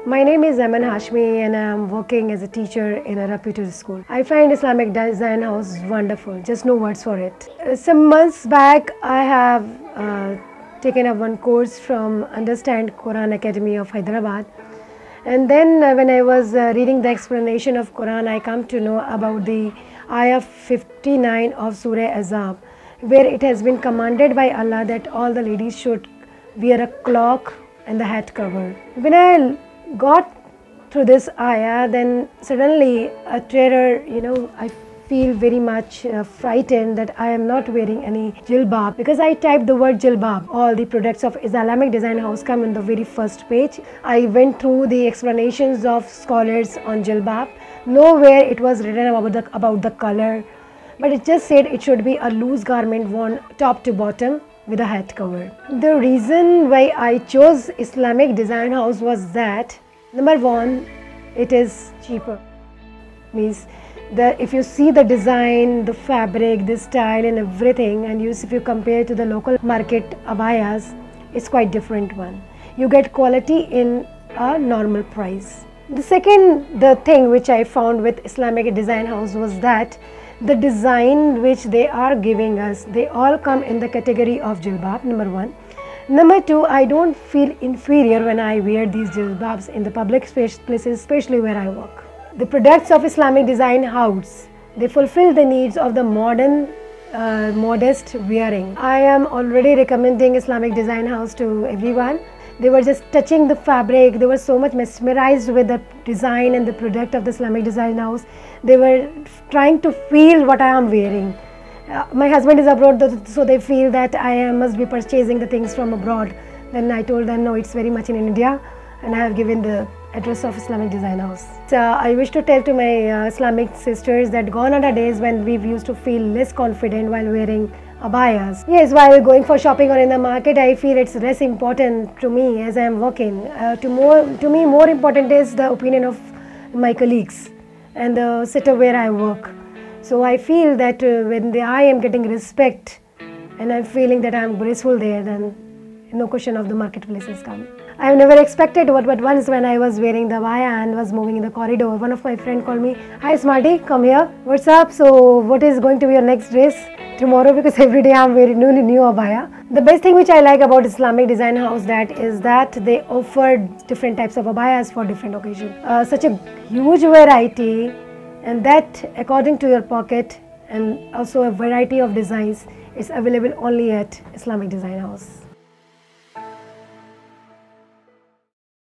My name is Aiman Hashmi and I am working as a teacher in a reputed school. I find Islamic Design House wonderful, just no words for it. Some months back I have taken up one course from Understand Quran Academy of Hyderabad, and then when I was reading the explanation of Quran, I come to know about the ayah 59 of Surah Azab, where it has been commanded by Allah that all the ladies should wear a cloak and the head cover. When I got through this ayah, then suddenly a terror, I feel very much frightened that I am not wearing any jilbab, because I typed the word jilbab. All the products of Islamic Design House come in the very first page. I went through the explanations of scholars on jilbab. Nowhere it was written about the color, but it just said it should be a loose garment worn top to bottom with a head cover. The reason why I chose Islamic Design House was that, number one, it is cheaper. Means that if you see the design, the fabric, the style and everything, and if you compare to the local market abayas, it's quite different one. You get quality in a normal price. The thing which I found with Islamic Design House was that the design which they are giving us, they all come in the category of jilbab, number one. Number two, I don't feel inferior when I wear these jilbabs in the public places, especially where I work. The products of Islamic Design House, they fulfill the needs of the modern, modest wearing. I am already recommending Islamic Design House to everyone. They were just touching the fabric. They were so much mesmerized with the design and the product of the Islamic Design House. They were trying to feel what I am wearing. My husband is abroad, so they feel that I must be purchasing the things from abroad. Then I told them, no, it's very much in India, and I have given the address of Islamic Design House. So I wish to tell to my Islamic sisters that gone are the days when we used to feel less confident while wearing abayas. Yes, while going for shopping or in the market, I feel it's less important to me as I am working. To me, more important is the opinion of my colleagues and the sector where I work. So I feel that when I am getting respect and I'm feeling that I'm graceful there, then no question of the marketplaces come. I have never expected but once when I was wearing the abaya and was moving in the corridor, one of my friends called me, "Hi Smarty, come here. What's up? So what is going to be your next dress tomorrow?" Because every day I'm wearing new abaya. The best thing which I like about Islamic Design House is that they offer different types of abayas for different occasions. Such a huge variety, and that according to your pocket, and also a variety of designs is available only at Islamic Design House.